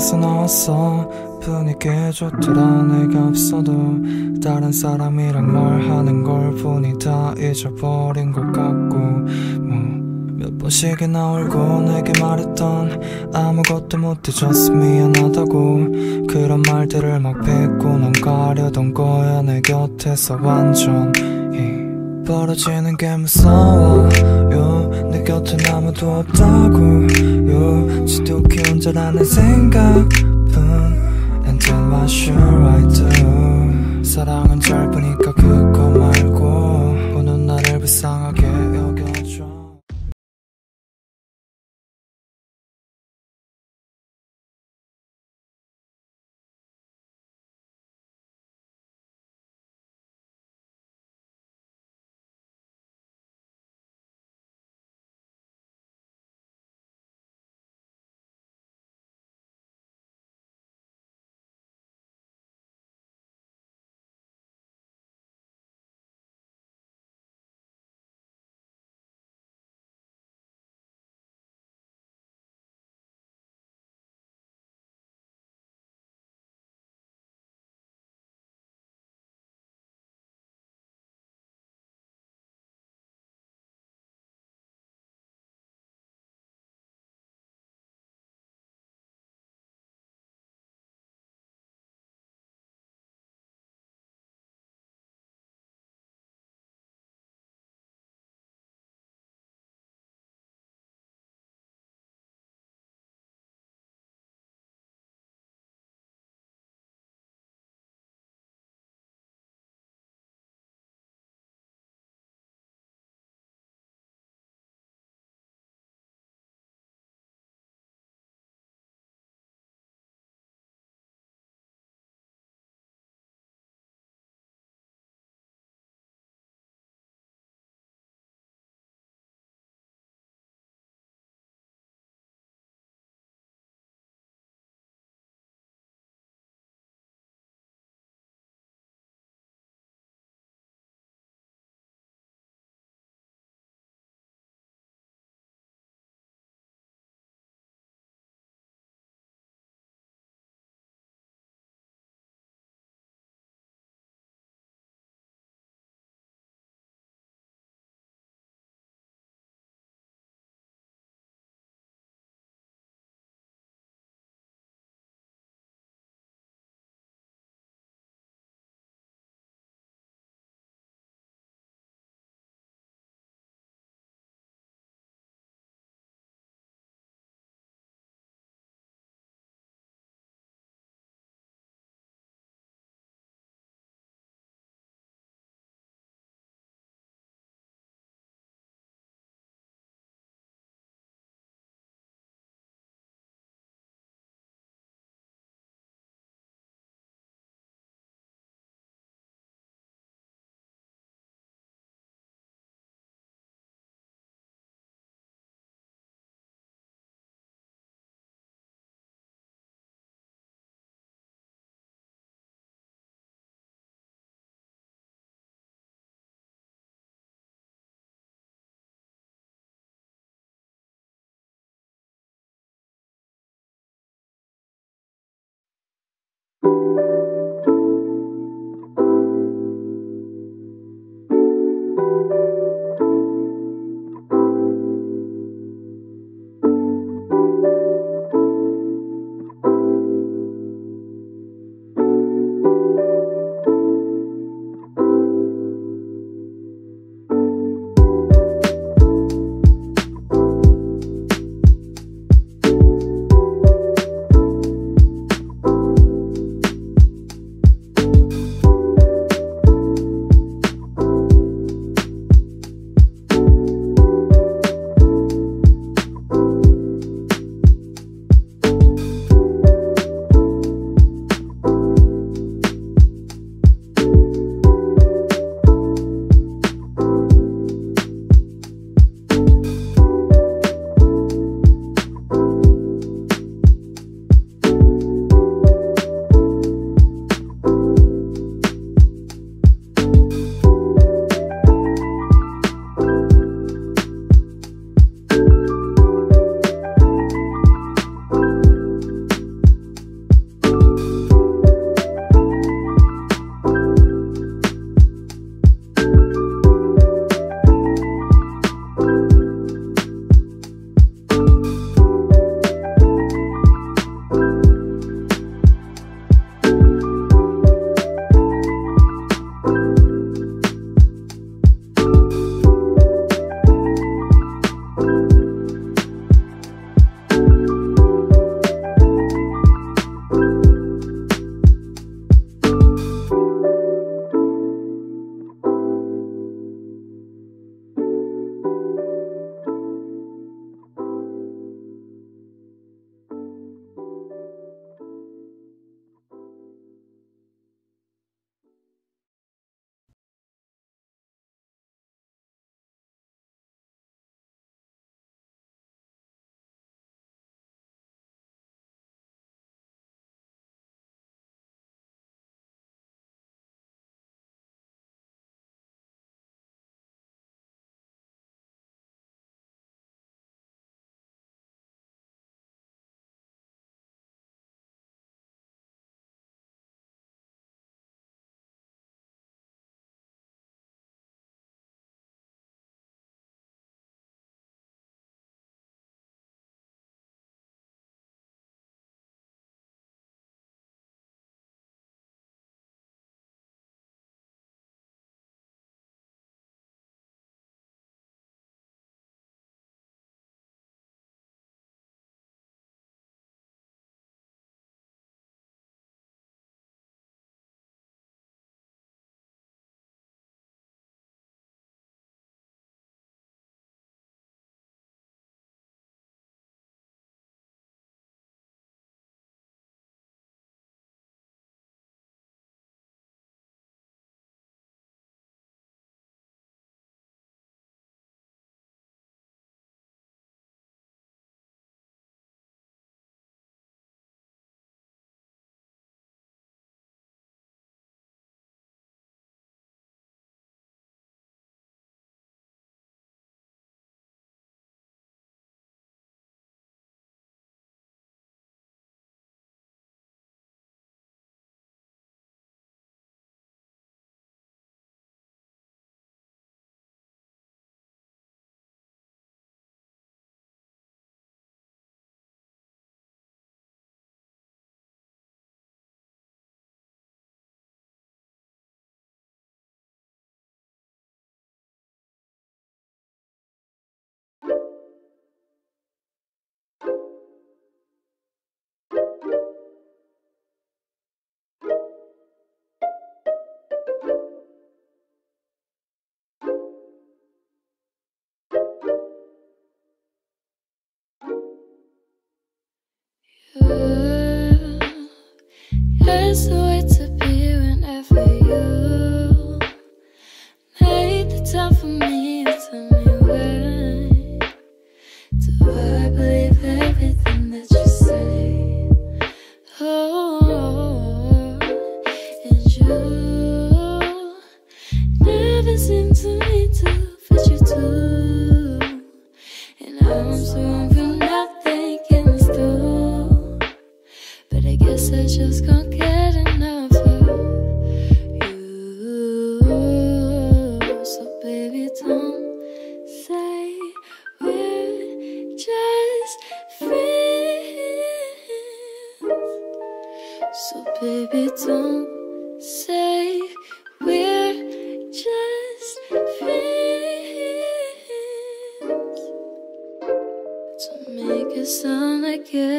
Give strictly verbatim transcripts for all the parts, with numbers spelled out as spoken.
방에서 나왔어. 분위기 좋더라. 내가 없어도 다른 사람이랑 말하는 걸 보니 다 잊어버린 것 같고, 뭐 몇 번씩이나 울고 내게 말했던 아무것도 못해 just 미안하다고. 그런 말들을 막 뱉고 넘가려던 거야 내 곁에서 완전히. 벌어지는 게 무서워요. 내 곁엔 아무도 없다고요. 지독히 혼자라는 생각뿐. And then what should I do? 사랑은 짧으니까 그거 말고 오는 나를 불쌍하게 여겨줘.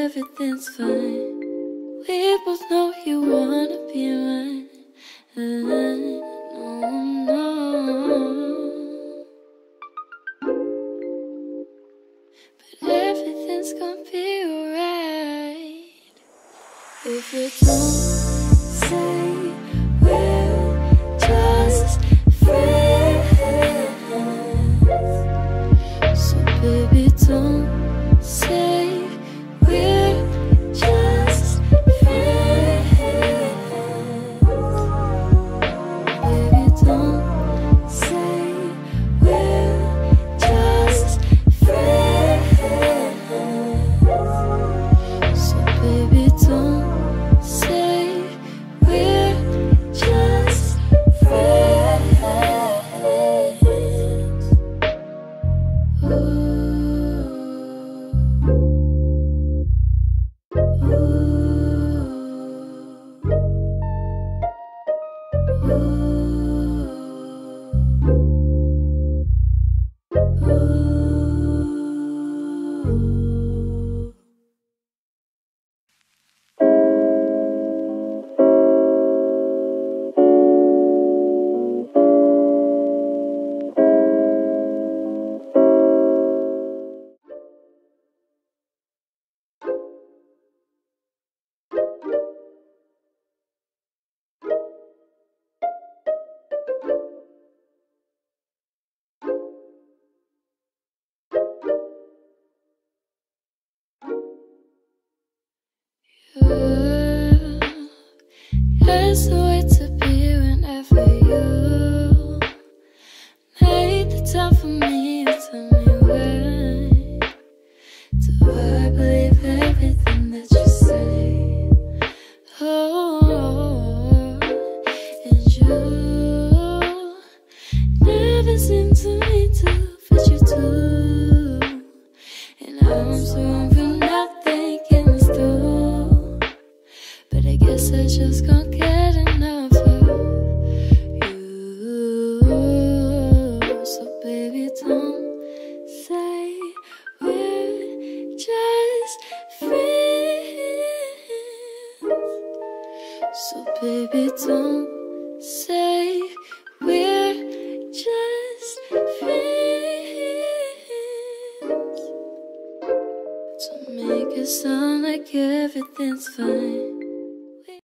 everything's fine. We both know you wanna be mine. No, no. But everything's gonna be alright if you don't say we're just friends. So baby, don't say we're just friends. Baby, don't say we're just friends. So baby, don't say we're just friends. Ooh. There's a way to be whenever you make the time for me. You tell me when. Do I believe everything that you say? Oh, and you never seem to me to fit you too. And I'm so wrong for not thinking this through. But I guess I just can't get enough of you. So baby, don't say we're just friends. So baby, don't say we're just friends. To make it sound like everything's fine.